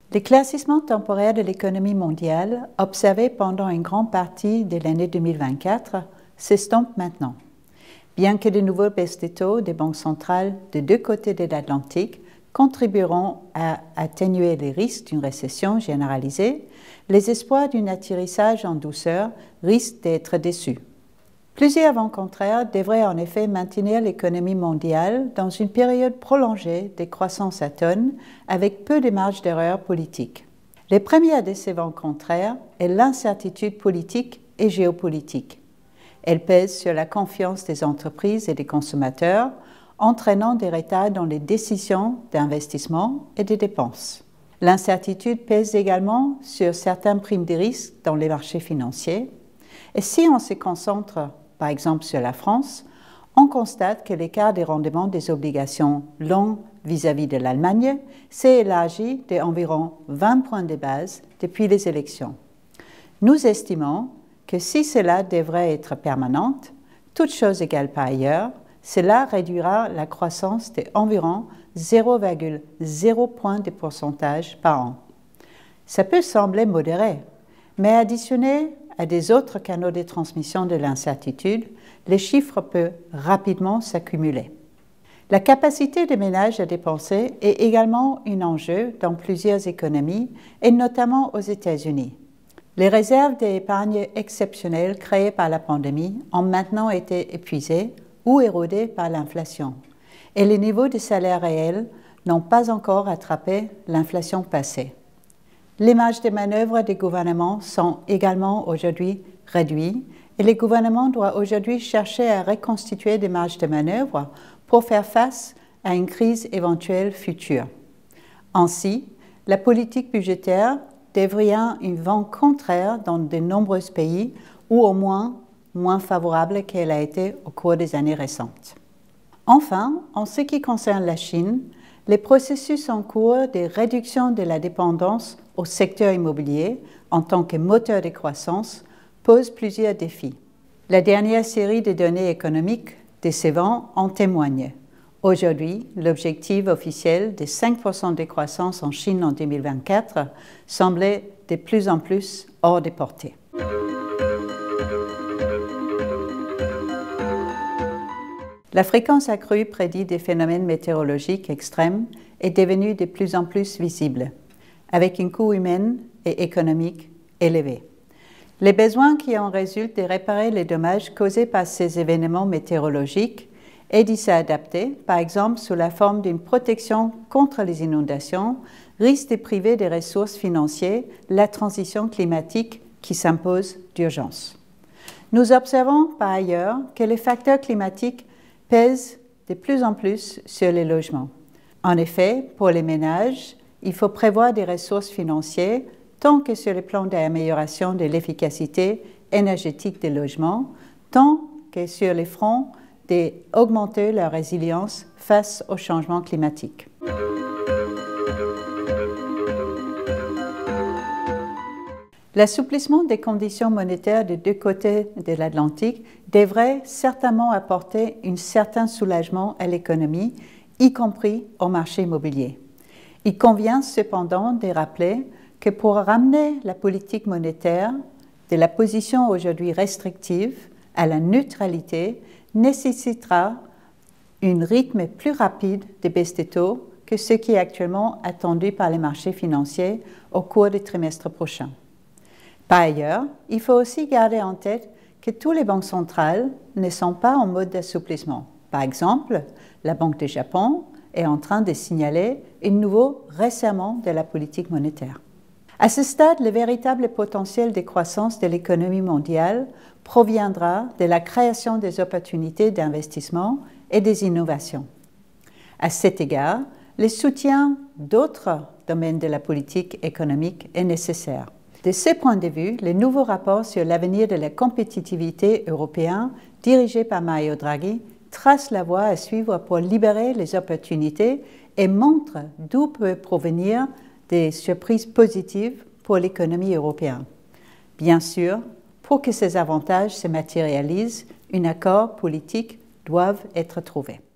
L'éclaircissement temporaire de l'économie mondiale, observé pendant une grande partie de l'année 2024, s'estompe maintenant. Bien que de nouveaux baisses des taux des banques centrales de deux côtés de l'Atlantique contribueront à atténuer les risques d'une récession généralisée, les espoirs d'un atterrissage en douceur risquent d'être déçus. Plusieurs vents contraires devraient en effet maintenir l'économie mondiale dans une période prolongée de croissance atone avec peu de marge d'erreur politique. Le premier de ces vents contraires est l'incertitude politique et géopolitique. Elle pèse sur la confiance des entreprises et des consommateurs, entraînant des retards dans les décisions d'investissement et de dépenses. L'incertitude pèse également sur certaines primes de risque dans les marchés financiers. Et si on se concentre, par exemple, sur la France, on constate que l'écart des rendements des obligations longues vis-à-vis de l'Allemagne s'est élargi d'environ 20 points de base depuis les élections. Nous estimons que si cela devrait être permanent, toutes choses égales par ailleurs, cela réduira la croissance d'environ 0,0 point de pourcentage par an. Ça peut sembler modéré, mais additionné à des autres canaux de transmission de l'incertitude, les chiffres peuvent rapidement s'accumuler. La capacité des ménages à dépenser est également un enjeu dans plusieurs économies, et notamment aux États-Unis. Les réserves d'épargne exceptionnelles créées par la pandémie ont maintenant été épuisées ou érodées par l'inflation, et les niveaux de salaire réels n'ont pas encore rattrapé l'inflation passée. Les marges de manœuvre des gouvernements sont également aujourd'hui réduites et les gouvernements doivent aujourd'hui chercher à reconstituer des marges de manœuvre pour faire face à une crise éventuelle future. Ainsi, la politique budgétaire devient un vent contraire dans de nombreux pays ou au moins favorable qu'elle a été au cours des années récentes. Enfin, en ce qui concerne la Chine, les processus en cours de réduction de la dépendance au secteur immobilier en tant que moteur de croissance posent plusieurs défis. La dernière série de données économiques décevantes en témoigne. Aujourd'hui, l'objectif officiel de 5% de croissance en Chine en 2024 semblait de plus en plus hors de portée. La fréquence accrue prédite des phénomènes météorologiques extrêmes est devenue de plus en plus visible, avec un coût humain et économique élevé. Les besoins qui en résultent de réparer les dommages causés par ces événements météorologiques et d'y s'adapter, par exemple sous la forme d'une protection contre les inondations, risquent de priver des ressources financières la transition climatique qui s'impose d'urgence. Nous observons par ailleurs que les facteurs climatiques pèsent de plus en plus sur les logements. En effet, pour les ménages, il faut prévoir des ressources financières tant que sur le plan de l'amélioration de l'efficacité énergétique des logements, tant que sur les fronts d'augmenter leur résilience face au changement climatique. L'assouplissement des conditions monétaires des deux côtés de l'Atlantique devrait certainement apporter un certain soulagement à l'économie, y compris au marché immobilier. Il convient cependant de rappeler que pour ramener la politique monétaire de la position aujourd'hui restrictive à la neutralité nécessitera un rythme plus rapide de baisse des taux que ce qui est actuellement attendu par les marchés financiers au cours des trimestres prochains. Par ailleurs, il faut aussi garder en tête que toutes les banques centrales ne sont pas en mode d'assouplissement. Par exemple, la Banque du Japon est en train de signaler un nouveau resserrement de la politique monétaire. À ce stade, le véritable potentiel de croissance de l'économie mondiale proviendra de la création des opportunités d'investissement et des innovations. À cet égard, le soutien d'autres domaines de la politique économique est nécessaire. De ce point de vue, le nouveau rapport sur l'avenir de la compétitivité européenne, dirigé par Mario Draghi, trace la voie à suivre pour libérer les opportunités et montre d'où peuvent provenir des surprises positives pour l'économie européenne. Bien sûr, pour que ces avantages se matérialisent, un accord politique doit être trouvé.